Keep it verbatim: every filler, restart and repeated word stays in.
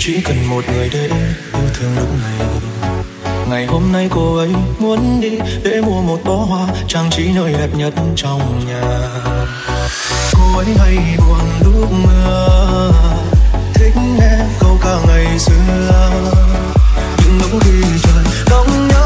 chỉ cần một người để yêu thương lúc này. Ngày hôm nay cô ấy muốn đi để mua một bó hoa trang trí nơi đẹp nhất trong nhà. Cô ấy hay buồn lúc mưa, thích nghe câu ca ngày xưa, nhưng lúc khi trời không nhớ